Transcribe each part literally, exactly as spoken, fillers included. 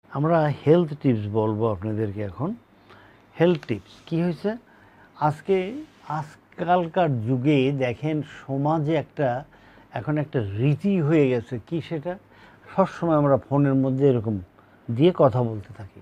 আমরা health tips বলবো আপনাদেরকে এখন। হেলথ টিপস কী হয়েছে আজকে, আজকালকার যুগে দেখেন সমাজে একটা এখন একটা রীতি হয়ে গেছে, কি সেটা সবসময় আমরা ফোনের মধ্যে এরকম দিয়ে কথা বলতে থাকি।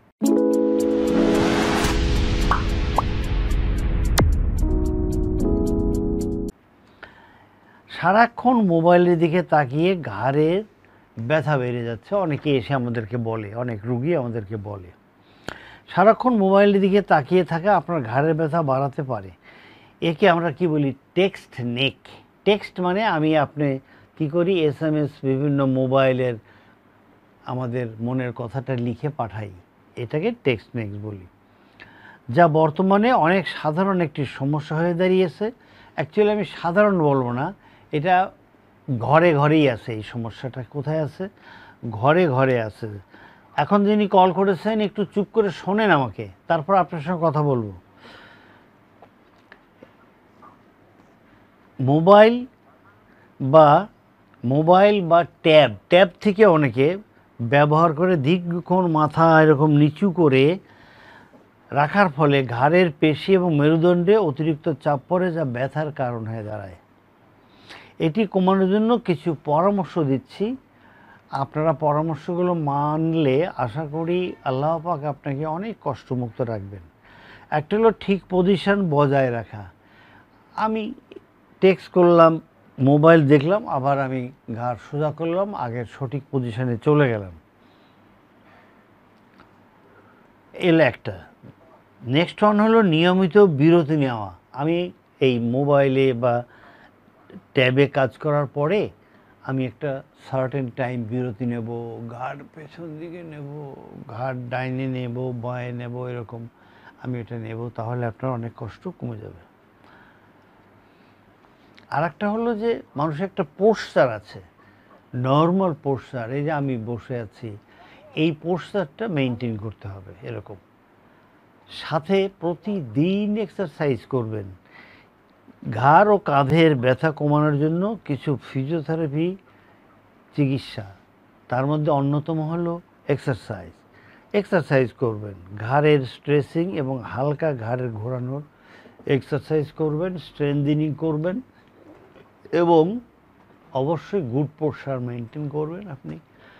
সারাক্ষণ মোবাইলের দিকে তাকিয়ে ঘাড়ের ব্যথা বেড়ে যাচ্ছে, অনেকে এসে আমাদেরকে বলে, অনেক রুগী আমাদেরকে বলে সারাক্ষণ মোবাইলের দিকে তাকিয়ে থাকা আপনার ঘাড়ের ব্যথা বাড়াতে পারে। একে আমরা কি বলি, টেক্সট নেক। টেক্সট মানে আমি আপনি কি করি, এস এম এস বিভিন্ন মোবাইলের আমাদের মনের কথাটা লিখে পাঠাই, এটাকে টেক্সট নেক বলি, যা বর্তমানে অনেক সাধারণ একটি সমস্যা হয়ে দাঁড়িয়েছে। অ্যাকচুয়ালি আমি সাধারণ বলবো না, এটা ঘরে ঘরেই আছে। এই সমস্যাটা কোথায় আছে? ঘরে ঘরে আছে। এখন যিনি কল করেছেন একটু চুপ করে শোনেন আমাকে, তারপর আপনার সঙ্গে কথা বলবো। মোবাইল বা মোবাইল বা ট্যাব ট্যাব থেকে অনেকে ব্যবহার করে দীর্ঘক্ষণ মাথা এরকম নিচু করে রাখার ফলে ঘাড়ের পেশি এবং মেরুদণ্ডে অতিরিক্ত চাপ পড়ে, যা ব্যথার কারণ হয়ে দাঁড়ায়। এটি কমানোর জন্য কিছু পরামর্শ দিচ্ছি, আপনারা পরামর্শগুলো মানলে আশা করি আল্লাহ পাক আপনাকে অনেক কষ্টমুক্ত রাখবেন। একটা হলো ঠিক পজিশন বজায় রাখা। আমি টেক্সট করলাম, মোবাইল দেখলাম, আবার আমি ঘাড় সোজা করলাম, আগের সঠিক পজিশনে চলে গেলাম, এল একটা। নেক্সট ওয়ান হলো নিয়মিত বিরতি নেওয়া। আমি এই মোবাইলে বা ট্যাবে কাজ করার পরে আমি একটা সার্টেন টাইম বিরতি নেব, ঘাড় পেছন দিকে নেব, ঘাড় ডাইনে নেব, বাঁয়ে নেব, এরকম আমি এটা নেব, তাহলে আপনার অনেক কষ্ট কমে যাবে। আর একটা হলো যে মানুষের একটা পোস্টার আছে, নর্মাল পোস্টার, এই যে আমি বসে আছি, এই পোস্টারটা মেনটেন করতে হবে এরকম। সাথে প্রতিদিন এক্সারসাইজ করবেন। ঘাড় ও কাঁধের ব্যথা কমানোর জন্য কিছু ফিজিওথেরাপি চিকিৎসা, তার মধ্যে অন্যতম হলো এক্সারসাইজ। এক্সারসাইজ করবেন, ঘাড়ের স্ট্রেচিং এবং হালকা ঘাড়ের ঘোরানোর এক্সারসাইজ করবেন, স্ট্রেন্থেনিং করবেন এবং অবশ্যই গুড পোস্চার মেনটেন করবেন। আপনি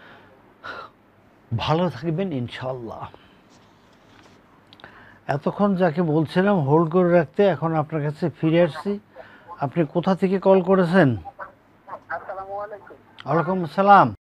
ভালো থাকবেন ইনশাল্লাহ। এতক্ষণ যাকে বলছিলাম হোল্ড করে রাখতে, এখন আপনার কাছে ফিরে আসছি। আপনি কোথা থেকে কল করেছেন? আসসালামু আলাইকুম। ওয়ালাইকুম আসসালাম।